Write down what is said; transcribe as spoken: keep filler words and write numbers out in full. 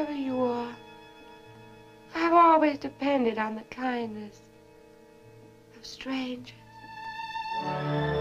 whoever you are, I've always depended on the kindness of strangers.